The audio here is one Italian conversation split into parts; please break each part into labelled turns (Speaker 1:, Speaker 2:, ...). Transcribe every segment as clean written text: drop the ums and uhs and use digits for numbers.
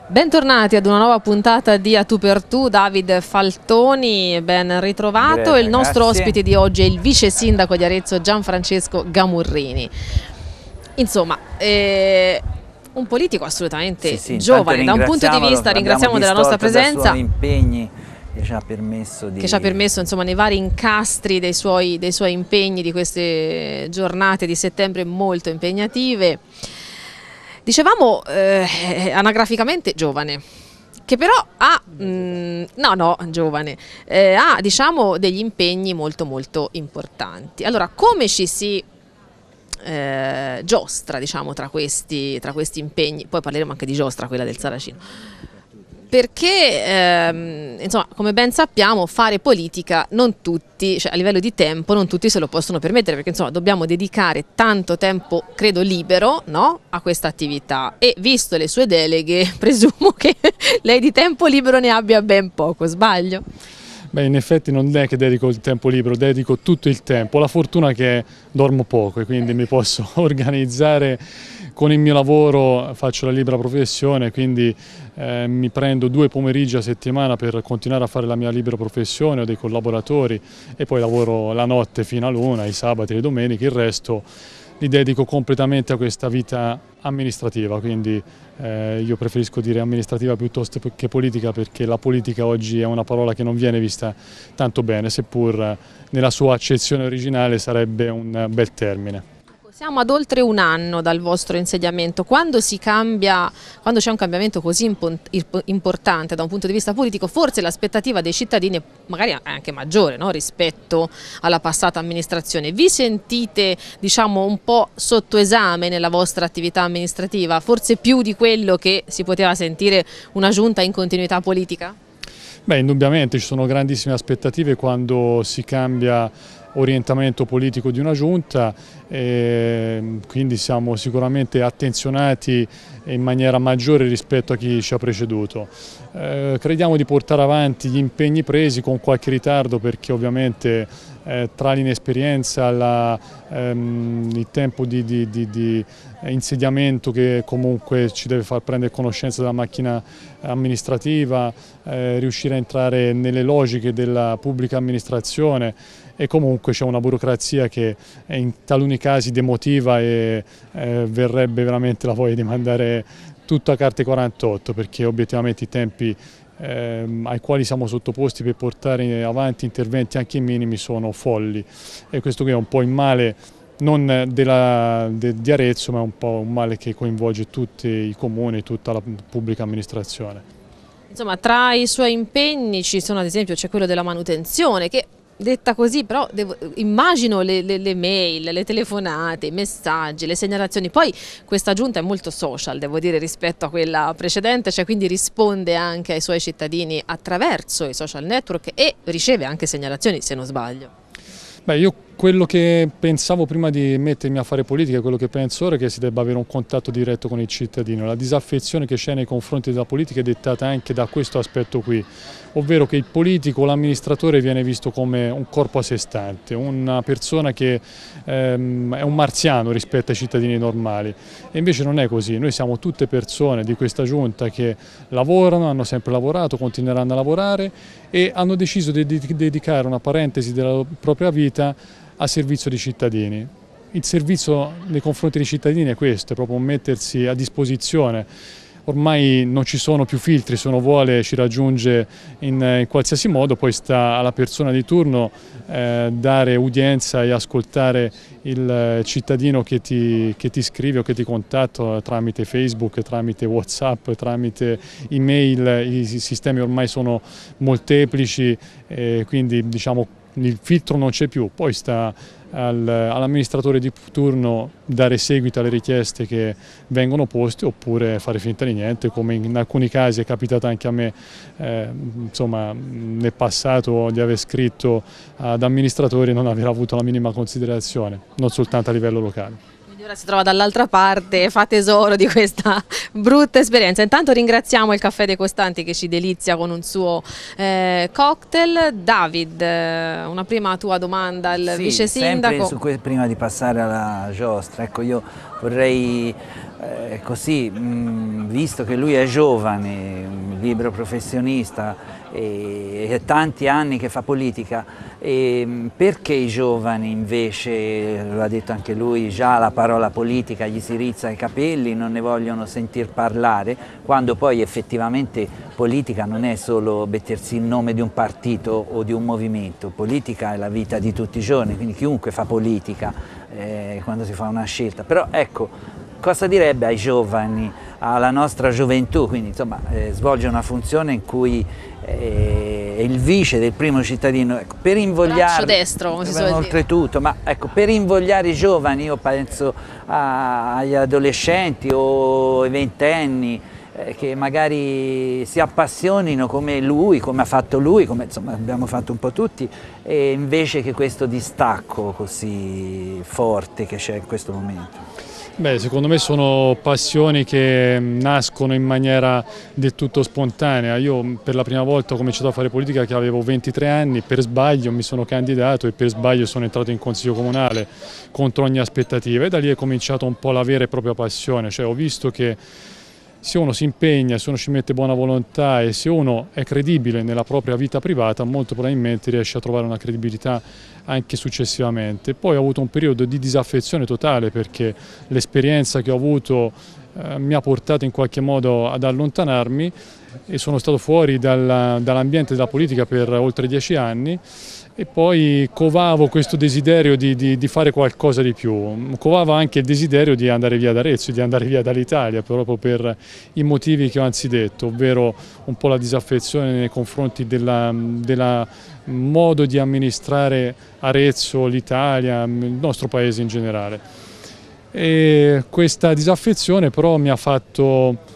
Speaker 1: Bentornati ad una nuova puntata di A Tu per Tu, David Faltoni, ben ritrovato.
Speaker 2: Grazie,
Speaker 1: il nostro
Speaker 2: grazie.
Speaker 1: ospite di oggi è il vice sindaco di Arezzo Gianfrancesco Gamurrini. Insomma, un politico assolutamente giovane, da un punto di vista, ringraziamo della nostra presenza,
Speaker 2: dei suoi impegni che ci ha permesso
Speaker 1: insomma, nei vari incastri dei suoi impegni di queste giornate di settembre molto impegnative. Dicevamo anagraficamente giovane, che però ha, ha diciamo degli impegni molto molto importanti. Allora, come ci si giostra, diciamo, tra questi impegni? Poi parleremo anche di giostra, quella del Saracino. Perché, insomma, come ben sappiamo, fare politica non tutti, cioè a livello di tempo, non tutti se lo possono permettere, perché insomma dobbiamo dedicare tanto tempo, credo, libero, no, a questa attività. E visto le sue deleghe, presumo che lei di tempo libero ne abbia ben poco, sbaglio?
Speaker 3: Beh, in effetti non è che dedico il tempo libero, dedico tutto il tempo. Ho la fortuna che dormo poco e quindi mi posso organizzare con il mio lavoro, faccio la libera professione, quindi mi prendo 2 pomeriggi a settimana per continuare a fare la mia libera professione, ho dei collaboratori e poi lavoro la notte fino all'1, i sabati e le domeniche, il resto li dedico completamente a questa vita amministrativa, quindi io preferisco dire amministrativa piuttosto che politica, perché la politica oggi è una parola che non viene vista tanto bene, seppur nella sua accezione originale sarebbe un bel termine.
Speaker 1: Siamo ad oltre un anno dal vostro insediamento. Quando c'è un cambiamento così importante da un punto di vista politico, forse l'aspettativa dei cittadini magari è anche maggiore, no? Rispetto alla passata amministrazione. Vi sentite, diciamo, un po' sotto esame nella vostra attività amministrativa, forse più di quello che si poteva sentire una giunta in continuità politica?
Speaker 3: Beh, indubbiamente ci sono grandissime aspettative quando si cambia orientamento politico di una giunta, quindi siamo sicuramente attenzionati in maniera maggiore rispetto a chi ci ha preceduto. Crediamo di portare avanti gli impegni presi con qualche ritardo, perché ovviamente tra l'inesperienza, il tempo di insediamento che comunque ci deve far prendere conoscenza della macchina amministrativa, riuscire a entrare nelle logiche della pubblica amministrazione, e comunque c'è una burocrazia che in taluni casi demotiva e verrebbe veramente la voglia di mandare tutto a carte 48, perché obiettivamente i tempi ai quali siamo sottoposti per portare avanti interventi anche minimi sono folli, e questo qui è un po' il male non di Arezzo, ma è un po' un male che coinvolge tutti i comuni, tutta la pubblica amministrazione.
Speaker 1: Insomma, tra i suoi impegni ci sono, ad esempio, c'è quello della manutenzione, che detta così, però immagino le mail, le telefonate, i messaggi, le segnalazioni. Poi questa giunta è molto social, devo dire, rispetto a quella precedente, cioè quindi risponde anche ai suoi cittadini attraverso i social network e riceve anche segnalazioni, se non sbaglio.
Speaker 3: Beh, io quello che pensavo prima di mettermi a fare politica, quello che penso ora è che si debba avere un contatto diretto con il cittadino. La disaffezione che c'è nei confronti della politica è dettata anche da questo aspetto qui, ovvero che il politico, l'amministratore viene visto come un corpo a sé stante, una persona che è un marziano rispetto ai cittadini normali, e invece non è così. Noi siamo tutte persone di questa giunta che lavorano, hanno sempre lavorato, continueranno a lavorare e hanno deciso di dedicare una parentesi della propria vita a servizio dei cittadini. Il servizio nei confronti dei cittadini è questo, è proprio mettersi a disposizione. Ormai non ci sono più filtri, se uno vuole ci raggiunge in qualsiasi modo, poi sta alla persona di turno dare udienza e ascoltare il cittadino che ti scrive o che ti contatta tramite Facebook, tramite WhatsApp, tramite email. I sistemi ormai sono molteplici, quindi diciamo il filtro non c'è più, poi sta all'amministratore di turno dare seguito alle richieste che vengono poste oppure fare finta di niente, come in alcuni casi è capitato anche a me insomma, nel passato, di aver scritto ad amministratori e non aver avuto la minima considerazione, non soltanto a livello locale.
Speaker 1: Ora si trova dall'altra parte e fa tesoro di questa brutta esperienza. Intanto ringraziamo il Caffè dei Costanti che ci delizia con un suo cocktail. David, una prima tua domanda al vice sindaco.
Speaker 2: Prima di passare alla giostra, ecco, io vorrei così, visto che lui è giovane, un libero professionista e tanti anni che fa politica, perché i giovani invece, lo ha detto anche lui, già la parola politica gli si rizza i capelli, non ne vogliono sentir parlare, quando poi effettivamente politica non è solo mettersi il nome di un partito o di un movimento, politica è la vita di tutti i giorni, quindi chiunque fa politica quando si fa una scelta. Però ecco, cosa direbbe ai giovani, alla nostra gioventù, quindi insomma svolge una funzione in cui è il vice del primo cittadino, ecco, per invogliare,
Speaker 1: braccio destro, come si suol dire.
Speaker 2: Oltretutto, ma ecco, per invogliare i giovani, io penso agli adolescenti o ai ventenni, che magari si appassionino come lui, come ha fatto lui, come insomma abbiamo fatto un po' tutti, e invece che questo distacco così forte che c'è in questo momento.
Speaker 3: Beh, secondo me sono passioni che nascono in maniera del tutto spontanea. Io per la prima volta ho cominciato a fare politica che avevo 23 anni, per sbaglio mi sono candidato e per sbaglio sono entrato in consiglio comunale contro ogni aspettativa e da lì è cominciata un po' la vera e propria passione, cioè ho visto che se uno si impegna, se uno ci mette buona volontà e se uno è credibile nella propria vita privata, molto probabilmente riesce a trovare una credibilità anche successivamente. Poi ho avuto un periodo di disaffezione totale perché l'esperienza che ho avuto mi ha portato in qualche modo ad allontanarmi e sono stato fuori dall'ambiente della politica per oltre 10 anni e poi covavo questo desiderio di fare qualcosa di più, covavo anche il desiderio di andare via da Arezzo, di andare via dall'Italia proprio per i motivi che ho anzidetto, ovvero un po' la disaffezione nei confronti della modo di amministrare Arezzo, l'Italia, il nostro paese in generale. E questa disaffezione però mi ha fatto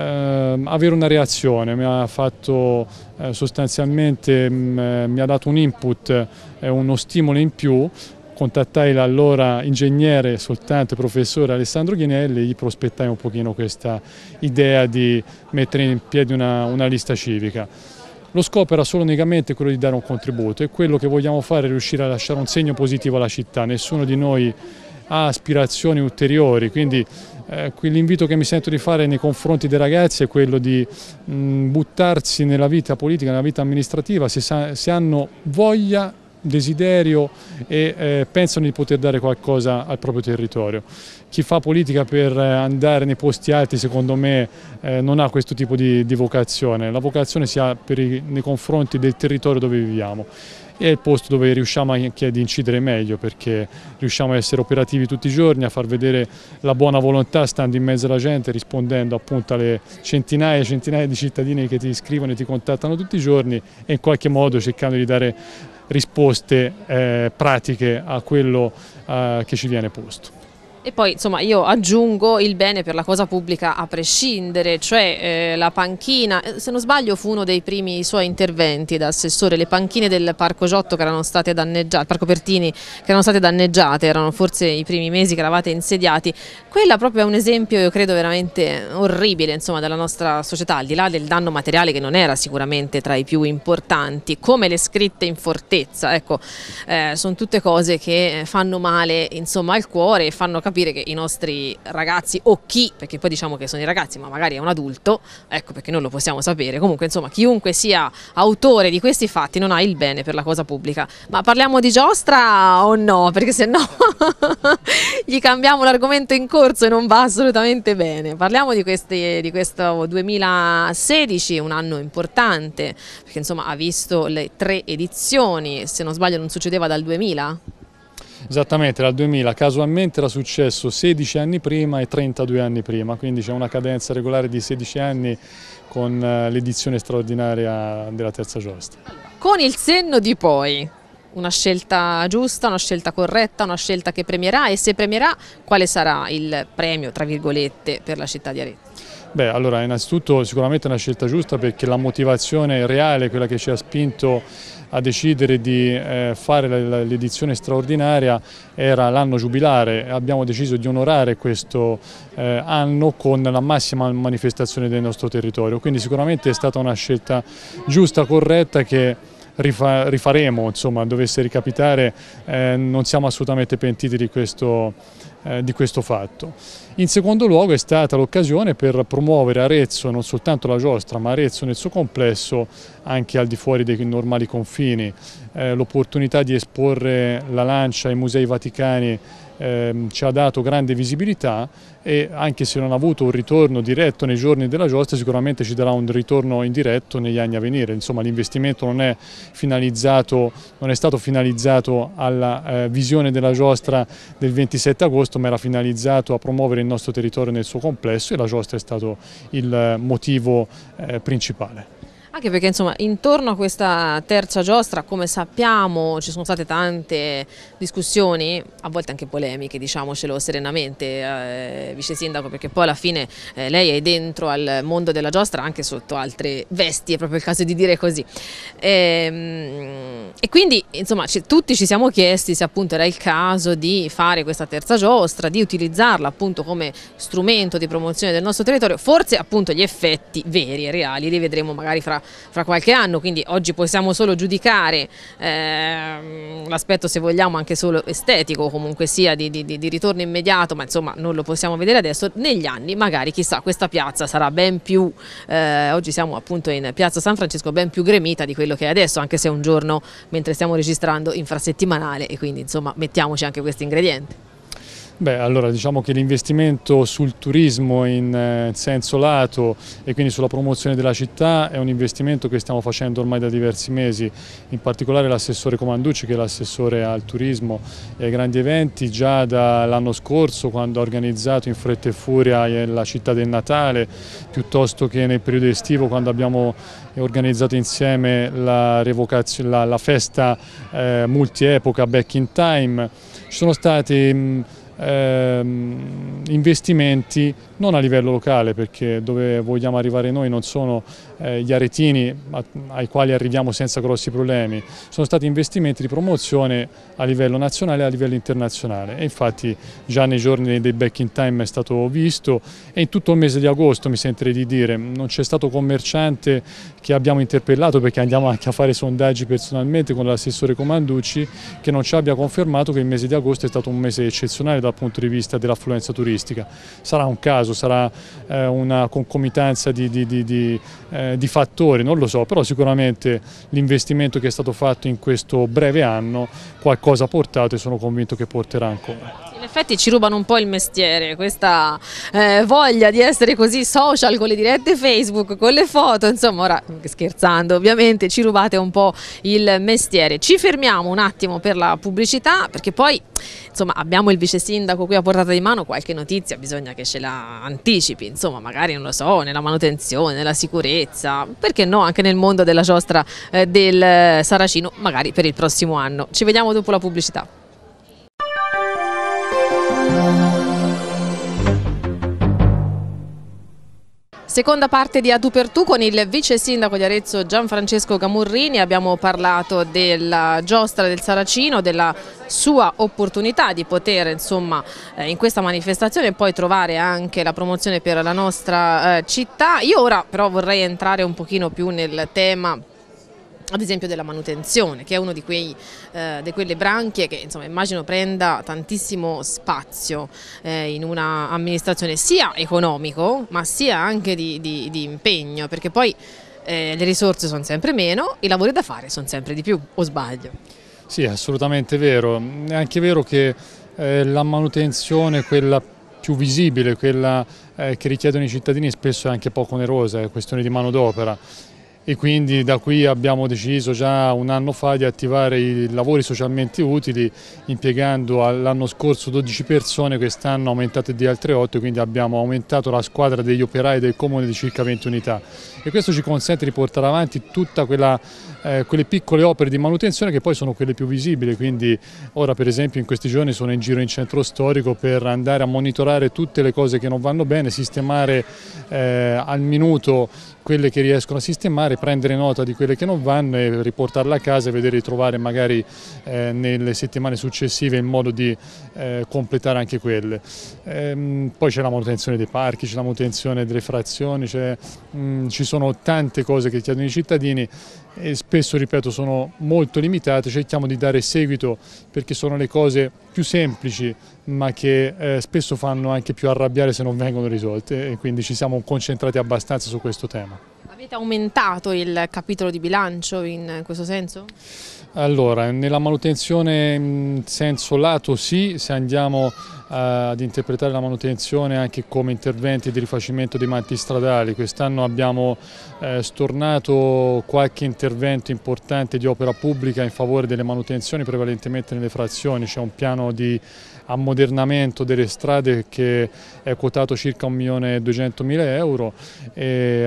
Speaker 3: avere una reazione, mi ha fatto sostanzialmente mi ha dato un input, uno stimolo in più. Contattai l'allora ingegnere soltanto professore Alessandro Ghinelli e gli prospettai un pochino questa idea di mettere in piedi una lista civica. Lo scopo era solo unicamente quello di dare un contributo e quello che vogliamo fare è riuscire a lasciare un segno positivo alla città. Nessuno di noi ha aspirazioni ulteriori, quindi l'invito che mi sento di fare nei confronti dei ragazzi è quello di buttarsi nella vita politica, nella vita amministrativa, se hanno voglia, desiderio e pensano di poter dare qualcosa al proprio territorio. Chi fa politica per andare nei posti alti secondo me non ha questo tipo di vocazione, la vocazione si ha nei confronti del territorio dove viviamo. È il posto dove riusciamo anche ad incidere meglio perché riusciamo a essere operativi tutti i giorni, a far vedere la buona volontà stando in mezzo alla gente, rispondendo appunto alle centinaia e centinaia di cittadini che ti scrivono e ti contattano tutti i giorni e in qualche modo cercando di dare risposte pratiche a quello che ci viene posto.
Speaker 1: E poi insomma io aggiungo il bene per la cosa pubblica a prescindere, cioè la panchina, se non sbaglio fu uno dei primi suoi interventi da assessore, le panchine del Parco Giotto che erano state danneggiate, Parco Pertini che erano state danneggiate, erano forse i primi mesi che eravate insediati, quella proprio è un esempio io credo veramente orribile insomma della nostra società, al di là del danno materiale che non era sicuramente tra i più importanti, come le scritte in fortezza, ecco, sono tutte cose che fanno male insomma al cuore e fanno capire che i nostri ragazzi o chi, perché poi diciamo che sono i ragazzi ma magari è un adulto, ecco perché non lo possiamo sapere, comunque insomma chiunque sia autore di questi fatti non ha il bene per la cosa pubblica. Ma parliamo di giostra o no? Perché se no gli cambiamo l'argomento in corso e non va assolutamente bene. Parliamo di questo 2016, un anno importante perché insomma ha visto le 3 edizioni, se non sbaglio non succedeva dal 2000?
Speaker 3: Esattamente, dal 2000, casualmente era successo 16 anni prima e 32 anni prima, quindi c'è una cadenza regolare di 16 anni con l'edizione straordinaria della terza giostra.
Speaker 1: Con il senno di poi, una scelta giusta, una scelta corretta, una scelta che premierà, e se premierà quale sarà il premio, tra virgolette, per la città di Arezzo?
Speaker 3: Beh, allora innanzitutto sicuramente è una scelta giusta, perché la motivazione reale, quella che ci ha spinto a decidere di fare l'edizione straordinaria, era l'anno giubilare. Abbiamo deciso di onorare questo anno con la massima manifestazione del nostro territorio, quindi sicuramente è stata una scelta giusta, corretta, che rifaremo, insomma, dovesse ricapitare. Non siamo assolutamente pentiti di questo fatto. In secondo luogo è stata l'occasione per promuovere Arezzo, non soltanto la giostra, ma Arezzo nel suo complesso, anche al di fuori dei normali confini. L'opportunità di esporre la lancia ai Musei Vaticani ci ha dato grande visibilità, e anche se non ha avuto un ritorno diretto nei giorni della giostra, sicuramente ci darà un ritorno indiretto negli anni a venire. Insomma, l'investimento non è stato finalizzato alla visione della giostra del 27 agosto, ma era finalizzato a promuovere il nostro territorio nel suo complesso, e la giostra è stato il motivo principale.
Speaker 1: Anche perché, insomma, intorno a questa terza giostra, come sappiamo, ci sono state tante discussioni, a volte anche polemiche, diciamocelo serenamente, vice sindaco, perché poi alla fine lei è dentro al mondo della giostra anche sotto altre vesti, è proprio il caso di dire così. E quindi, insomma, tutti ci siamo chiesti se appunto era il caso di fare questa terza giostra, di utilizzarla appunto come strumento di promozione del nostro territorio. Forse appunto gli effetti veri e reali li vedremo magari fra qualche anno, quindi oggi possiamo solo giudicare l'aspetto, se vogliamo, anche solo estetico, comunque sia di ritorno immediato, ma insomma non lo possiamo vedere adesso. Negli anni magari, chissà, questa piazza sarà ben più, oggi siamo appunto in piazza San Francesco, ben più gremita di quello che è adesso, anche se è un giorno, mentre stiamo registrando, infrasettimanale, e quindi insomma mettiamoci anche questo ingrediente.
Speaker 3: Beh, allora diciamo che l'investimento sul turismo in senso lato, e quindi sulla promozione della città, è un investimento che stiamo facendo ormai da diversi mesi. In particolare l'assessore Comanducci, che è l'assessore al turismo e ai grandi eventi, già dall'anno scorso, quando ha organizzato in fretta e furia la città del Natale, piuttosto che nel periodo estivo, quando abbiamo organizzato insieme la festa multiepoca Back in Time. Ci sono stati investimenti non a livello locale, perché dove vogliamo arrivare noi non sono gli aretini ai quali arriviamo senza grossi problemi, sono stati investimenti di promozione a livello nazionale e a livello internazionale, e infatti già nei giorni dei Back in Time è stato visto, e in tutto il mese di agosto, mi sentirei di dire, non c'è stato commerciante che abbiamo interpellato, perché andiamo anche a fare sondaggi personalmente con l'assessore Comanducci, che non ci abbia confermato che il mese di agosto è stato un mese eccezionale dal punto di vista dell'affluenza turistica. Sarà un caso, sarà una concomitanza di fattori, non lo so, però sicuramente l'investimento che è stato fatto in questo breve anno qualcosa ha portato, e sono convinto che porterà ancora.
Speaker 1: In effetti ci rubano un po' il mestiere, questa voglia di essere così social, con le dirette Facebook, con le foto, insomma, ora scherzando ovviamente, ci rubate un po' il mestiere. Ci fermiamo un attimo per la pubblicità, perché poi insomma abbiamo il vice sindaco qui a portata di mano, qualche notizia bisogna che ce la anticipi, insomma, magari, non lo so, nella manutenzione, nella sicurezza, perché no, anche nel mondo della giostra del Saracino, magari per il prossimo anno. Ci vediamo dopo la pubblicità. Seconda parte di A Tu per Tu con il vice sindaco di Arezzo Gianfrancesco Gamurrini. Abbiamo parlato della giostra del Saracino, della sua opportunità di poter, insomma, in questa manifestazione poi trovare anche la promozione per la nostra città. Io ora però vorrei entrare un pochino più nel tema, ad esempio, della manutenzione, che è uno di quelle branchie che, insomma, immagino prenda tantissimo spazio in una amministrazione, sia economico ma sia anche di impegno, perché poi le risorse sono sempre meno, i lavori da fare sono sempre di più, o sbaglio?
Speaker 3: Sì, è assolutamente vero. È anche vero che la manutenzione, quella più visibile, quella che richiedono i cittadini, spesso è anche poco onerosa, è questione di manodopera. e quindi da qui abbiamo deciso già un anno fa di attivare i lavori socialmente utili, impiegando l'anno scorso 12 persone, quest'anno aumentate di altre 8, quindi abbiamo aumentato la squadra degli operai del comune di circa 20 unità e questo ci consente di portare avanti tutta quelle piccole opere di manutenzione che poi sono quelle più visibili, quindi ora per esempio in questi giorni sono in giro in centro storico per andare a monitorare tutte le cose che non vanno bene, sistemare al minuto quelle che riescono a sistemare, prendere nota di quelle che non vanno e riportarle a casa e vedere di trovare magari nelle settimane successive il modo di completare anche quelle. Poi c'è la manutenzione dei parchi, c'è la manutenzione delle frazioni, ci sono tante cose che chiedono i cittadini e spesso, ripeto, sono molto limitate, cerchiamo di dare seguito perché sono le cose più semplici ma che spesso fanno anche più arrabbiare se non vengono risolte e quindi ci siamo concentrati abbastanza su questo tema.
Speaker 1: Avete aumentato il capitolo di bilancio in questo senso?
Speaker 3: Allora, nella manutenzione in senso lato sì, se andiamo ad interpretare la manutenzione anche come interventi di rifacimento dei manti stradali, quest'anno abbiamo stornato qualche intervento importante di opera pubblica in favore delle manutenzioni prevalentemente nelle frazioni, c'è un piano di ammodernamento delle strade che è quotato circa 1.200.000 euro e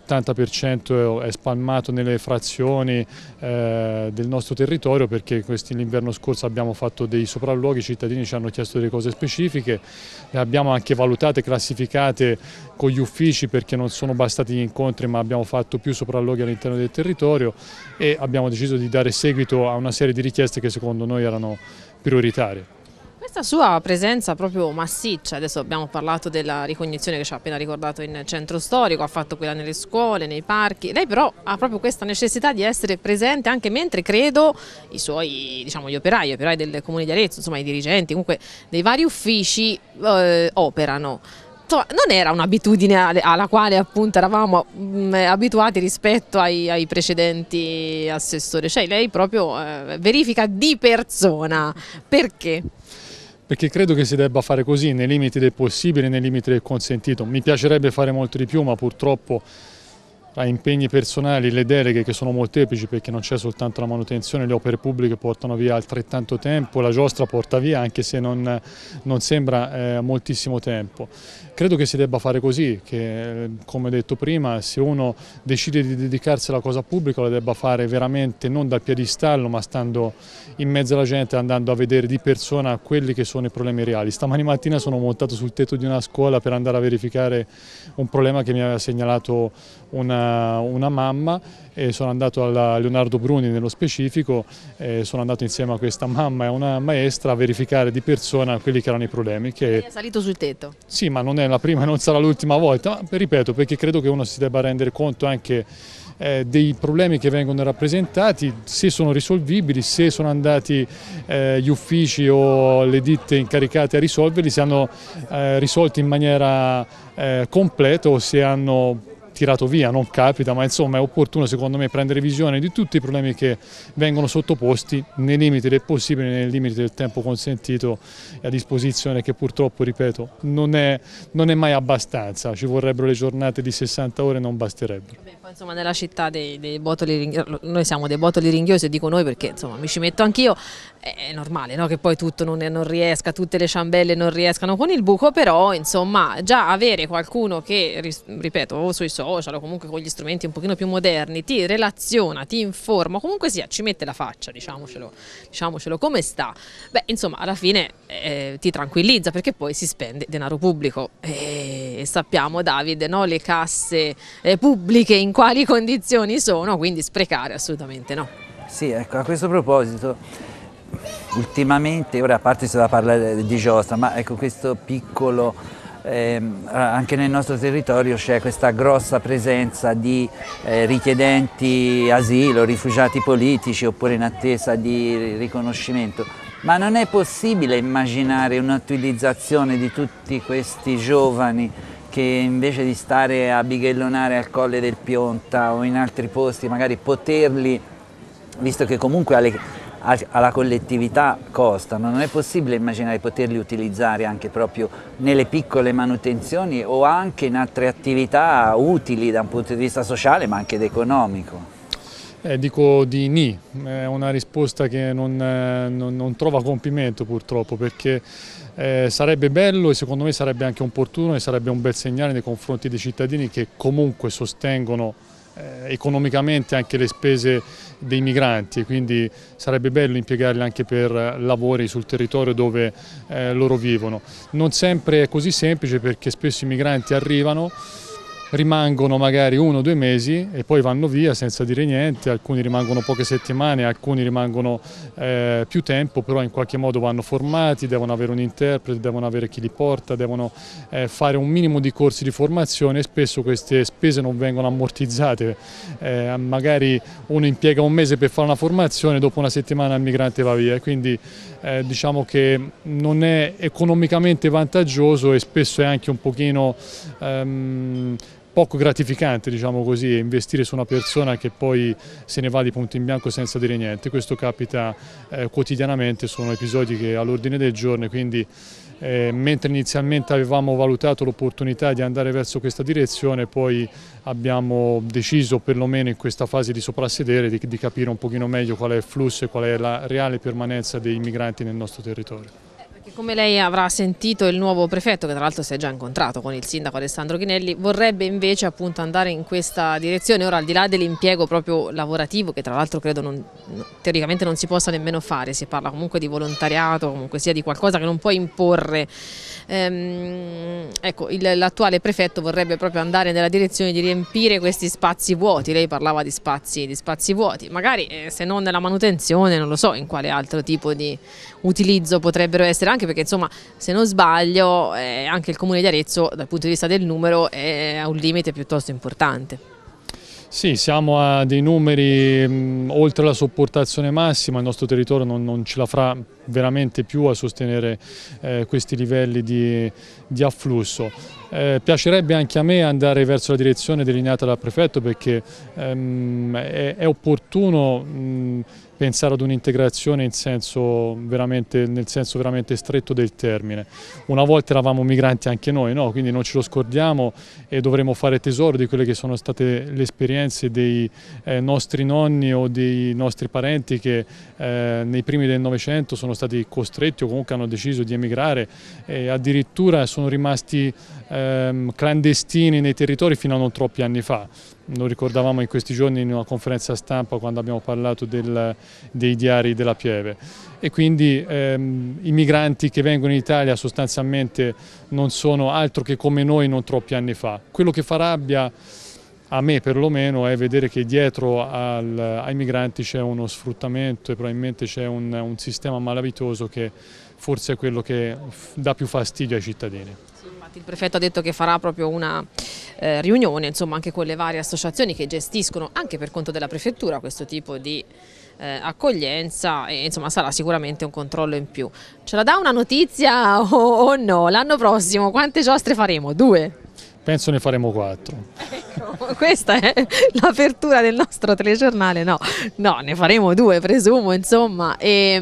Speaker 3: all'80% è spalmato nelle frazioni del nostro territorio perché l'inverno scorso abbiamo fatto dei sopralluoghi, i cittadini ci hanno chiesto delle cose specifiche, le abbiamo anche valutate, classificate con gli uffici perché non sono bastati gli incontri ma abbiamo fatto più sopralluoghi all'interno del territorio e abbiamo deciso di dare seguito a una serie di richieste che secondo noi erano prioritarie.
Speaker 1: Questa sua presenza proprio massiccia, adesso abbiamo parlato della ricognizione che ci ha appena ricordato in centro storico, ha fatto quella nelle scuole, nei parchi, lei però ha proprio questa necessità di essere presente anche mentre credo i suoi, diciamo, gli operai del comune di Arezzo, insomma i dirigenti, comunque dei vari uffici operano. Non era un'abitudine alla quale appunto eravamo abituati rispetto ai precedenti assessori, cioè lei proprio verifica di persona, perché?
Speaker 3: Perché credo che si debba fare così, nei limiti del possibile, nei limiti del consentito. Mi piacerebbe fare molto di più, ma purtroppo tra impegni personali, le deleghe che sono molteplici perché non c'è soltanto la manutenzione, le opere pubbliche portano via altrettanto tempo, la giostra porta via anche se non sembra moltissimo tempo. Credo che si debba fare così, che come detto prima se uno decide di dedicarsi alla cosa pubblica lo debba fare veramente non dal piedistallo ma stando in mezzo alla gente, andando a vedere di persona quelli che sono i problemi reali. Stamani mattina sono montato sul tetto di una scuola per andare a verificare un problema che mi aveva segnalato una mamma e sono andato alla Leonardo Bruni nello specifico, sono andato insieme a questa mamma e a una maestra a verificare di persona quelli che erano i problemi.
Speaker 1: Lei è salito sul tetto?
Speaker 3: Sì, ma non è la prima e non sarà l'ultima volta, ma ripeto perché credo che uno si debba rendere conto anche dei problemi che vengono rappresentati, se sono risolvibili, se sono andati gli uffici o le ditte incaricate a risolverli, se hanno risolti in maniera completa o se hanno tirato via, non capita, ma insomma è opportuno secondo me prendere visione di tutti i problemi che vengono sottoposti nei limiti del possibile, nei limiti del tempo consentito e a disposizione che purtroppo, ripeto, non è mai abbastanza, ci vorrebbero le giornate di 60 ore, non basterebbero.
Speaker 1: Beh, poi, insomma nella città dei botoli ringhiosi, noi siamo dei botoli ringhiosi e dico noi perché insomma mi ci metto anch'io, è normale, no? Che poi tutto non riesca, tutte le ciambelle non riescano con il buco, però insomma già avere qualcuno che, ripeto, o sui social o comunque con gli strumenti un pochino più moderni ti relaziona, ti informa, comunque sia ci mette la faccia, diciamocelo come sta, beh insomma alla fine ti tranquillizza perché poi si spende denaro pubblico e sappiamo Davide, no? Le casse pubbliche in quali condizioni sono, quindi sprecare assolutamente no.
Speaker 2: Sì, ecco, a questo proposito ultimamente, ora a parte si va a parlare di giostra, ma ecco questo piccolo, anche nel nostro territorio c'è questa grossa presenza di richiedenti asilo, rifugiati politici oppure in attesa di riconoscimento, ma non è possibile immaginare un'utilizzazione di tutti questi giovani che invece di stare a bighellonare al Colle del Pionta o in altri posti magari poterli, visto che comunque alla collettività costano. Non è possibile immaginare di poterli utilizzare anche proprio nelle piccole manutenzioni o anche in altre attività utili da un punto di vista sociale ma anche ed economico?
Speaker 3: Dico di ni, è una risposta che non trova compimento purtroppo, perché sarebbe bello e secondo me sarebbe anche opportuno e sarebbe un bel segnale nei confronti dei cittadini che comunque sostengono economicamente anche le spese dei migranti, quindi sarebbe bello impiegarli anche per lavori sul territorio dove loro vivono. Non sempre è così semplice, perché spesso i migranti arrivano, rimangono magari 1 o 2 mesi e poi vanno via senza dire niente, alcuni rimangono poche settimane, alcuni rimangono più tempo, però in qualche modo vanno formati, devono avere un interprete, devono avere chi li porta, devono fare un minimo di corsi di formazione e spesso queste spese non vengono ammortizzate, magari uno impiega 1 mese per fare una formazione, dopo 1 settimana il migrante va via, quindi diciamo che non è economicamente vantaggioso e spesso è anche un pochino poco gratificante, diciamo così, investire su una persona che poi se ne va di punto in bianco senza dire niente. Questo capita quotidianamente, sono episodi che all'ordine del giorno, quindi mentre inizialmente avevamo valutato l'opportunità di andare verso questa direzione, poi abbiamo deciso, perlomeno in questa fase di soprassedere, di capire un pochino meglio qual è il flusso e qual è la reale permanenza dei migranti nel nostro territorio.
Speaker 1: Come lei avrà sentito, il nuovo prefetto, che tra l'altro si è già incontrato con il sindaco Alessandro Chinelli, vorrebbe invece appunto andare in questa direzione. Ora, al di là dell'impiego proprio lavorativo, che tra l'altro credo teoricamente non si possa nemmeno fare, si parla comunque di volontariato, comunque sia di qualcosa che non può imporre. Ecco, l'attuale prefetto vorrebbe proprio andare nella direzione di riempire questi spazi vuoti. Lei parlava di spazi vuoti, magari se non nella manutenzione, non lo so in quale altro tipo di utilizzo potrebbero essere, anche perché insomma, se non sbaglio, anche il comune di Arezzo dal punto di vista del numero è a un limite piuttosto importante.
Speaker 3: Sì, siamo a dei numeri oltre la sopportazione massima, il nostro territorio non ce la farà veramente più a sostenere questi livelli di afflusso. Piacerebbe anche a me andare verso la direzione delineata dal prefetto, perché è opportuno pensare ad un'integrazione nel senso veramente stretto del termine. Una volta eravamo migranti anche noi, no? Quindi non ce lo scordiamo e dovremo fare tesoro di quelle che sono state le esperienze dei nostri nonni o dei nostri parenti che nei primi del Novecento sono stati costretti o comunque hanno deciso di emigrare e addirittura sono rimasti clandestini nei territori fino a non troppi anni fa. Lo ricordavamo in questi giorni in una conferenza stampa quando abbiamo parlato dei diari della Pieve. E quindi i migranti che vengono in Italia sostanzialmente non sono altro che come noi non troppi anni fa. Quello che fa rabbia, a me perlomeno, è vedere che dietro ai migranti c'è uno sfruttamento e probabilmente c'è un sistema malavitoso che forse è quello che dà più fastidio ai cittadini.
Speaker 1: Il prefetto ha detto che farà proprio una riunione, insomma, anche con le varie associazioni che gestiscono anche per conto della prefettura questo tipo di accoglienza e insomma sarà sicuramente un controllo in più. Ce la dà una notizia o no? L'anno prossimo quante giostre faremo? 2?
Speaker 3: Penso ne faremo 4.
Speaker 1: Ecco, questa è l'apertura del nostro telegiornale, no, ne faremo 2 presumo, insomma,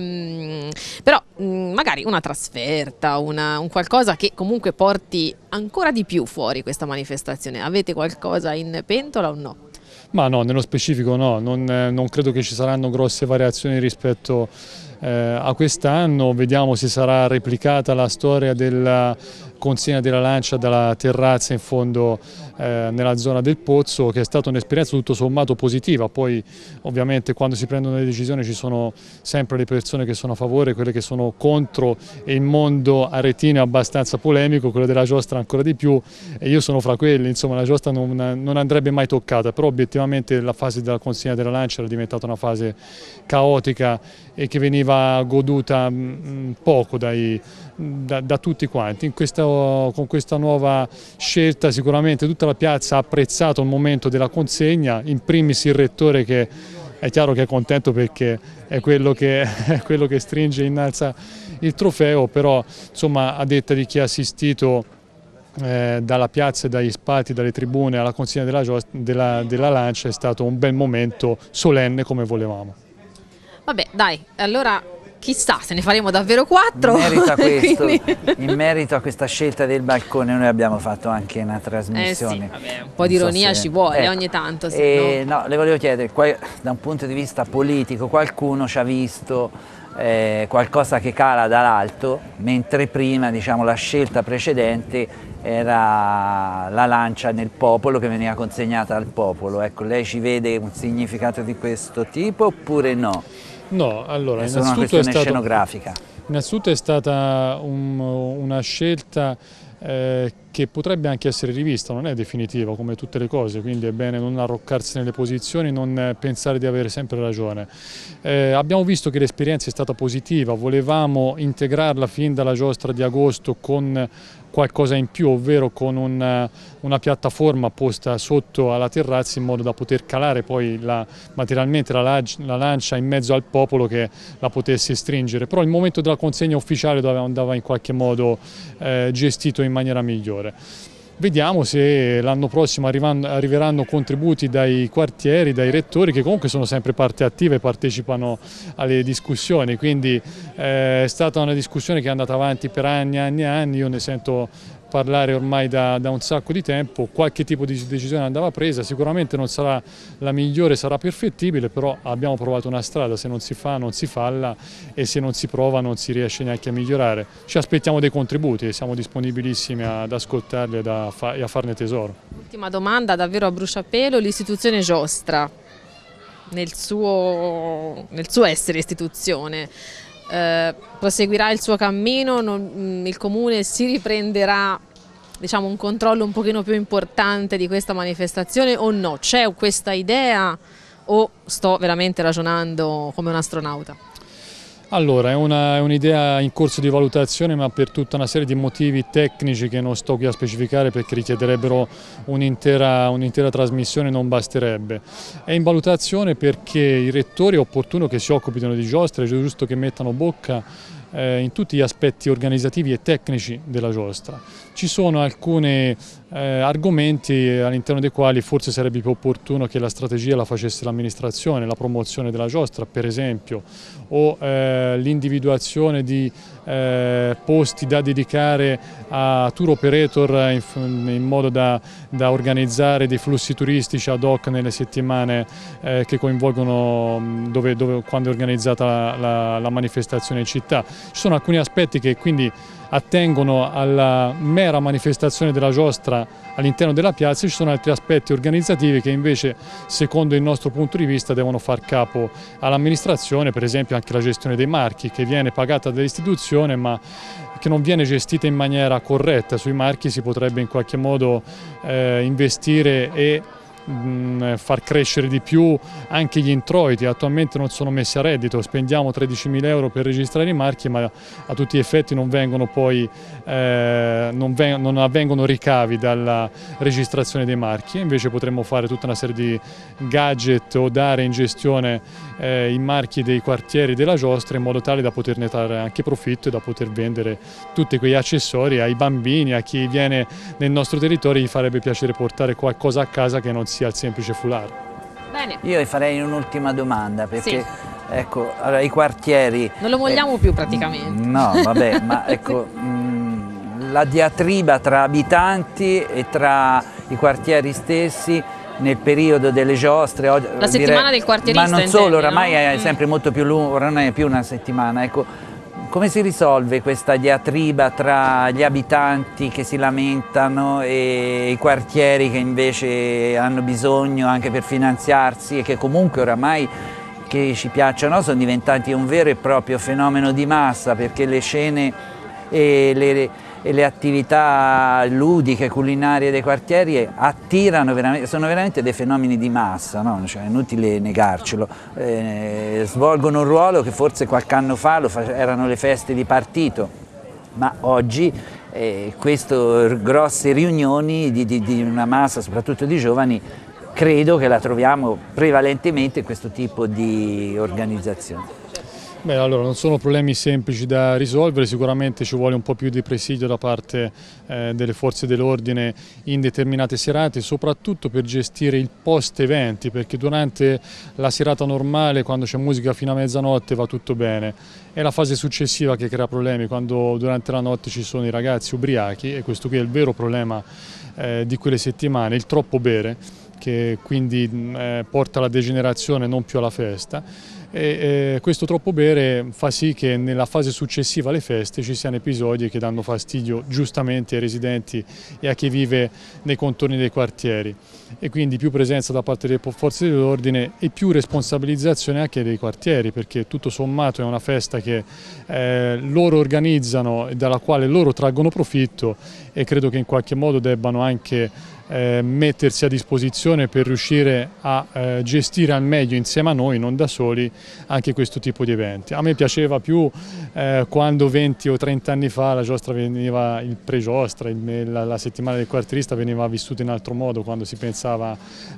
Speaker 1: però magari una trasferta, un qualcosa che comunque porti ancora di più fuori questa manifestazione. Avete qualcosa in pentola o no?
Speaker 3: Ma no, nello specifico no, non credo che ci saranno grosse variazioni rispetto a quest'anno. Vediamo se sarà replicata la storia della consegna della lancia dalla terrazza in fondo nella zona del Pozzo, che è stata un'esperienza tutto sommato positiva. Poi ovviamente quando si prendono le decisioni ci sono sempre le persone che sono a favore, quelle che sono contro, e il mondo aretino è abbastanza polemico, quello della giostra ancora di più, e io sono fra quelli. Insomma, la giostra non andrebbe mai toccata, però obiettivamente la fase della consegna della lancia era diventata una fase caotica e che veniva goduta poco da tutti quanti. Con questa nuova scelta sicuramente tutta la piazza ha apprezzato il momento della consegna, in primis il rettore, che è chiaro che è contento perché è quello che stringe e innalza il trofeo, però insomma, a detta di chi ha assistito dalla piazza e dagli spalti, dalle tribune alla consegna della lancia, è stato un bel momento solenne come volevamo.
Speaker 1: Vabbè, dai, allora chissà, se ne faremo davvero 4.
Speaker 2: In merito a questo,
Speaker 1: Quindi...
Speaker 2: in merito a questa scelta del balcone, noi abbiamo fatto anche una trasmissione.
Speaker 1: Sì, vabbè, un po' di ironia ci vuole,
Speaker 2: ecco,
Speaker 1: ogni tanto. Sì,
Speaker 2: no, le volevo chiedere, da un punto di vista politico, qualcuno ci ha visto qualcosa che cala dall'alto, mentre prima, diciamo, la scelta precedente era la lancia nel popolo che veniva consegnata al popolo. Ecco, lei ci vede un significato di questo tipo oppure no?
Speaker 3: No, allora,
Speaker 2: è una questione scenografica.
Speaker 3: Innanzitutto è stata una scelta che potrebbe anche essere rivista, non è definitiva come tutte le cose, quindi è bene non arroccarsi nelle posizioni, non pensare di avere sempre ragione. Abbiamo visto che l'esperienza è stata positiva, volevamo integrarla fin dalla giostra di agosto con qualcosa in più, ovvero con una piattaforma posta sotto alla terrazza in modo da poter calare poi materialmente la lancia in mezzo al popolo che la potesse stringere, però il momento della consegna ufficiale andava in qualche modo gestito in maniera migliore. Vediamo se l'anno prossimo arriveranno contributi dai quartieri, dai rettori, che comunque sono sempre parte attiva e partecipano alle discussioni, quindi è stata una discussione che è andata avanti per anni e anni, io ne sento parlare ormai da un sacco di tempo, qualche tipo di decisione andava presa, sicuramente non sarà la migliore, sarà perfettibile, però abbiamo provato una strada, se non si fa non si falla e se non si prova non si riesce neanche a migliorare. Ci aspettiamo dei contributi e siamo disponibilissimi ad ascoltarli e a farne tesoro.
Speaker 1: Ultima domanda, davvero a bruciapelo, l'istituzione giostra, nel suo essere istituzione, proseguirà il suo cammino, il Comune si riprenderà, diciamo, un controllo un pochino più importante di questa manifestazione o no? C'è questa idea o sto veramente ragionando come un astronauta?
Speaker 3: Allora, è un'idea in corso di valutazione, ma per tutta una serie di motivi tecnici che non sto qui a specificare perché richiederebbero un'intera trasmissione, non basterebbe. È in valutazione perché i rettori è opportuno che si occupino di giostre, è giusto che mettano bocca in tutti gli aspetti organizzativi e tecnici della giostra. Ci sono alcuni argomenti all'interno dei quali forse sarebbe più opportuno che la strategia la facesse l'amministrazione, la promozione della giostra per esempio, o l'individuazione di posti da dedicare a tour operator in modo da organizzare dei flussi turistici ad hoc nelle settimane che coinvolgono quando è organizzata la manifestazione in città. Ci sono alcuni aspetti che quindi attengono alla mera manifestazione della giostra all'interno della piazza, ci sono altri aspetti organizzativi che invece, secondo il nostro punto di vista, devono far capo all'amministrazione, per esempio anche la gestione dei marchi, che viene pagata dall'istituzione ma che non viene gestita in maniera corretta. Sui marchi si potrebbe in qualche modo investire e far crescere di più anche gli introiti. Attualmente non sono messi a reddito, spendiamo 13.000 euro per registrare i marchi ma a tutti gli effetti non vengono poi non avvengono ricavi dalla registrazione dei marchi, invece potremmo fare tutta una serie di gadget o dare in gestione i marchi dei quartieri della giostra in modo tale da poterne trarre anche profitto e da poter vendere tutti quegli accessori ai bambini, a chi viene nel nostro territorio, gli farebbe piacere portare qualcosa a casa che non sia il semplice foulard.
Speaker 1: Bene.
Speaker 2: Io farei un'ultima domanda perché
Speaker 1: sì.
Speaker 2: Ecco, allora, i quartieri
Speaker 1: non lo vogliamo più praticamente.
Speaker 2: No, vabbè, ma ecco la diatriba tra abitanti e tra i quartieri stessi nel periodo delle giostre,
Speaker 1: la settimana del quartierista,
Speaker 2: ma non solo,
Speaker 1: intendi,
Speaker 2: oramai
Speaker 1: no?
Speaker 2: è sempre molto più lungo, ora non è più una settimana, ecco. Come si risolve questa diatriba tra gli abitanti che si lamentano e i quartieri che invece hanno bisogno anche per finanziarsi e che comunque oramai, che ci piacciono o no, sono diventati un vero e proprio fenomeno di massa, perché le scene e le attività ludiche, culinarie dei quartieri attirano veramente, sono veramente dei fenomeni di massa, no? Cioè, è inutile negarcelo, svolgono un ruolo che forse qualche anno fa erano le feste di partito, ma oggi queste grosse riunioni di una massa, soprattutto di giovani, credo che la troviamo prevalentemente in questo tipo di organizzazione.
Speaker 3: Beh, allora, non sono problemi semplici da risolvere, sicuramente ci vuole un po' più di presidio da parte delle forze dell'ordine in determinate serate, soprattutto per gestire il post-eventi, perché durante la serata normale, quando c'è musica fino a mezzanotte, va tutto bene. È la fase successiva che crea problemi, quando durante la notte ci sono i ragazzi ubriachi, e questo qui è il vero problema di quelle settimane, il troppo bere, che quindi porta alla degenerazione, non più alla festa. Questo troppo bere fa sì che nella fase successiva alle feste ci siano episodi che danno fastidio giustamente ai residenti e a chi vive nei contorni dei quartieri, e quindi più presenza da parte delle forze dell'ordine e più responsabilizzazione anche dei quartieri, perché tutto sommato è una festa che loro organizzano e dalla quale loro traggono profitto, e credo che in qualche modo debbano anche mettersi a disposizione per riuscire a gestire al meglio insieme a noi, non da soli, anche questo tipo di eventi. A me piaceva più quando 20 o 30 anni fa la giostra veniva, il pre-giostra, la settimana del quartierista veniva vissuta in altro modo, quando si pensava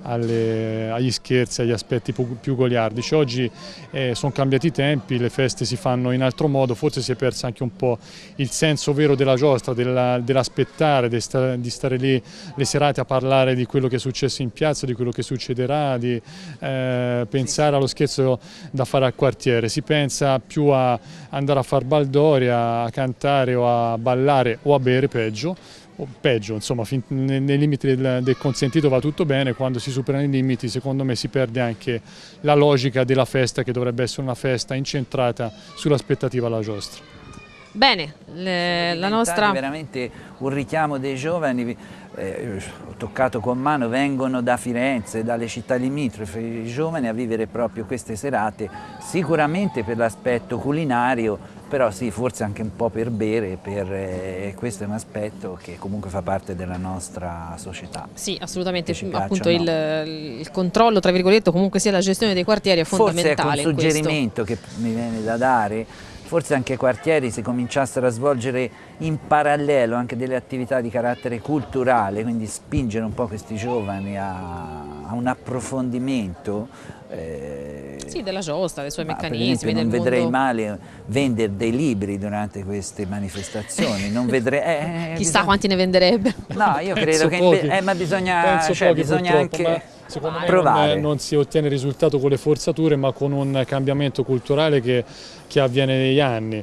Speaker 3: agli scherzi, agli aspetti più goliardici. Oggi sono cambiati i tempi, le feste si fanno in altro modo, forse si è perso anche un po' il senso vero della giostra, dell'aspettare, di stare lì le serate a parlare di quello che è successo in piazza, di quello che succederà, di pensare allo scherzo da fare al quartiere. Si pensa più a andare a far baldoria, a cantare o a ballare o a bere, peggio, insomma, nei limiti del consentito va tutto bene. Quando si superano i limiti, secondo me, si perde anche la logica della festa, che dovrebbe essere una festa incentrata sull'aspettativa alla giostra.
Speaker 1: Bene, la nostra...
Speaker 2: veramente un richiamo dei giovani, ho toccato con mano, vengono da Firenze, dalle città limitrofe, i giovani a vivere proprio queste serate, sicuramente per l'aspetto culinario, però sì, forse anche un po' per bere, questo è un aspetto che comunque fa parte della nostra società.
Speaker 1: Sì, assolutamente, appunto il controllo, tra virgolette, comunque sia la gestione dei quartieri è fondamentale.
Speaker 2: Forse ecco un suggerimento che mi viene da dare: forse anche i quartieri, se cominciassero a svolgere in parallelo anche delle attività di carattere culturale, quindi spingere un po' questi giovani a un approfondimento.
Speaker 1: Sì, della giostra, dei suoi meccanismi.
Speaker 2: Non vedrei male vendere dei libri durante queste manifestazioni, non vedrei,
Speaker 1: chissà quanti ne venderebbero.
Speaker 2: No, io credo che ma bisogna anche...
Speaker 3: Secondo me
Speaker 2: provare.
Speaker 3: Non si ottiene il risultato con le forzature, ma con un cambiamento culturale che avviene negli anni.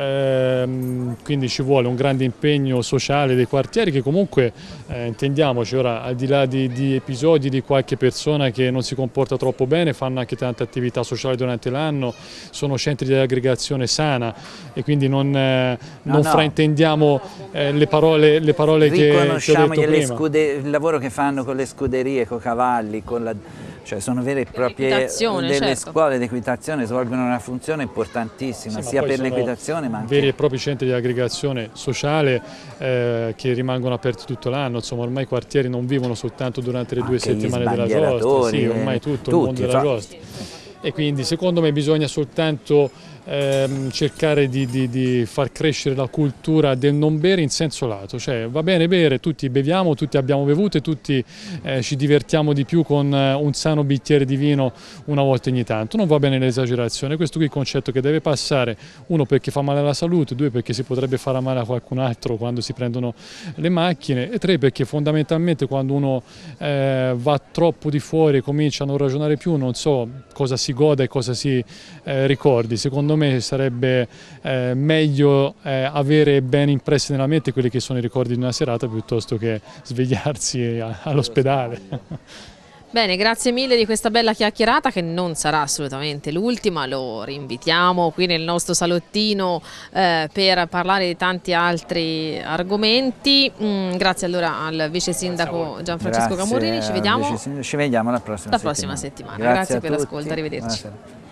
Speaker 3: Quindi ci vuole un grande impegno sociale dei quartieri, che comunque, intendiamoci, ora, al di là di episodi di qualche persona che non si comporta troppo bene, fanno anche tante attività sociali durante l'anno, sono centri di aggregazione sana, e quindi non fraintendiamo le parole che ho detto prima.
Speaker 2: Il lavoro che fanno con le scuderie, con i cavalli, cioè sono vere e proprie delle scuole di equitazione, svolgono una funzione importantissima, sia per l'equitazione ma anche...
Speaker 3: veri e propri centri di aggregazione sociale che rimangono aperti tutto l'anno. Insomma, ormai i quartieri non vivono soltanto durante le 2 settimane della giostra, sì, ormai tutto il mondo della giostra. E quindi secondo me bisogna soltanto cercare di far crescere la cultura del non bere in senso lato, cioè va bene bere, tutti beviamo, tutti abbiamo bevuto e tutti ci divertiamo di più con un sano bicchiere di vino una volta ogni tanto, non va bene l'esagerazione. Questo qui è il concetto che deve passare: 1, perché fa male alla salute; 2, perché si potrebbe fare male a qualcun altro quando si prendono le macchine; e 3, perché fondamentalmente quando uno va troppo di fuori e comincia a non ragionare più, non so cosa si goda e cosa si ricordi. Secondo me sarebbe meglio avere ben impressi nella mente quelli che sono i ricordi di una serata, piuttosto che svegliarsi all'ospedale.
Speaker 1: Bene, grazie mille di questa bella chiacchierata, che non sarà assolutamente l'ultima. Lo rinvitiamo qui nel nostro salottino per parlare di tanti altri argomenti. Grazie allora al vice sindaco Gianfrancesco Camurrini, ci vediamo
Speaker 2: la prossima settimana.
Speaker 1: Grazie per l'ascolto, arrivederci.
Speaker 2: Buonasera.